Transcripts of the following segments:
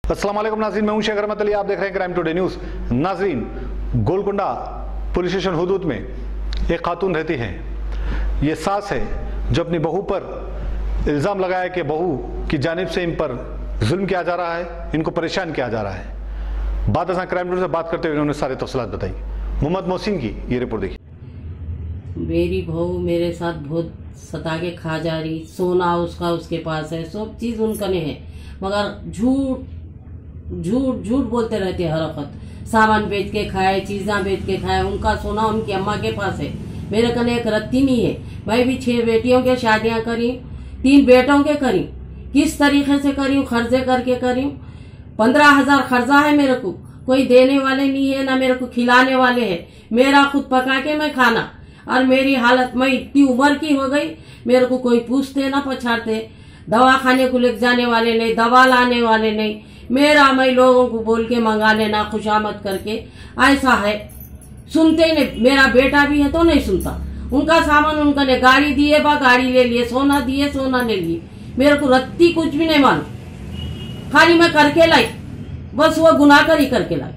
अस्सलाम वालेकुम नाज़रीन, मैं हूं शेख रहमत अली। आप देख रहे हैं क्राइम टुडे न्यूज़। नाज़रीन, गोलकुंडा पुलिस स्टेशन हुदूद में एक खातून रहती हैं। ये सास है जो अपनी बहू पर इल्ज़ाम लगाया कि बहू की जानिब से इन पर जुल्म किया जा रहा है, इनको परेशान किया जा रहा है। बात असा क्राइम टुडे से बात करते हुए उन्होंने सारे तफसीलात बताई। मोहम्मद मोहसिन की ये रिपोर्ट देखिए। मेरी बहू मेरे साथ बहुत सता के खा जा रही, सोना उसका उसके पास है, सब चीज उनका नहीं है, मगर झूठ झूठ झूठ बोलते रहते हर वक्त। सामान बेच के खाए, चीज़ा बेच के खाए, उनका सोना उनकी अम्मा के पास है, मेरे कने एक रत्ती नहीं है। मैं भी 6 बेटियों के शादियां करी, 3 बेटों के करी, किस तरीके से करी, खर्चे करके करी। 15,000 खर्चा है मेरे को, कोई देने वाले नहीं है, ना मेरे को खिलाने वाले है, मेरा खुद पका के मैं खाना। और मेरी हालत, मैं इतनी उम्र की हो गई, मेरे को कोई पूछते ना पछाड़ते, दवा खाने को ले जाने वाले नहीं, दवा लाने वाले नहीं, मेरा मैं लोगों को बोल के मंगा लेना खुशामद करके, ऐसा है। सुनते नहीं, मेरा बेटा भी है तो नहीं सुनता। उनका सामान उनका ने गाड़ी दिए बा गाड़ी ले लिए, सोना दिए सोना ले लिए, मेरे को रत्ती कुछ भी नहीं मालूम, खाली मैं करके लाई, बस वो गुनाह कर ही करके लाई।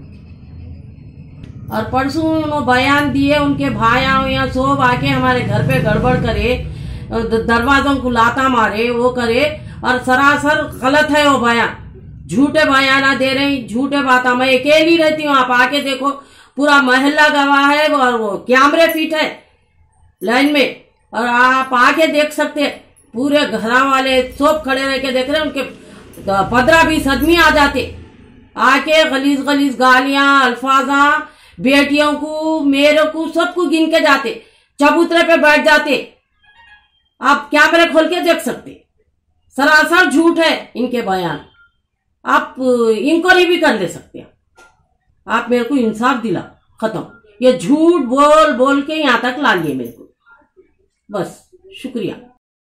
और परसों उन्होंने बयान दिए, उनके भाया सब आके हमारे घर पे गड़बड़ करे, दरवाजों को लाता मारे, वो करे, और सरासर गलत है वो बयान, झूठे बयाना दे रही, झूठे बात। मैं अकेली रहती हूँ, आप आके देखो, पूरा मोहल्ला गवाह है, और वो कैमरे फिट है लाइन में, और आप आके देख सकते हैं, पूरे घर वाले सब खड़े रह के देख रहे हैं। उनके 15-20 आदमी आ जाते, आके गलीज गलीज गालियां अल्फाजा बेटियों को, मेरे को, सबको गिन के जाते, चबूतरे पे बैठ जाते। आप कैमरे खोल के देख सकते, सरासर झूठ है इनके बयान। आप इंक्वायरी भी कर ले सकते हैं, आप मेरे को इंसाफ दिला, खत्म। ये झूठ बोल बोल के यहाँ तक ला लिए मेरे को, बस शुक्रिया।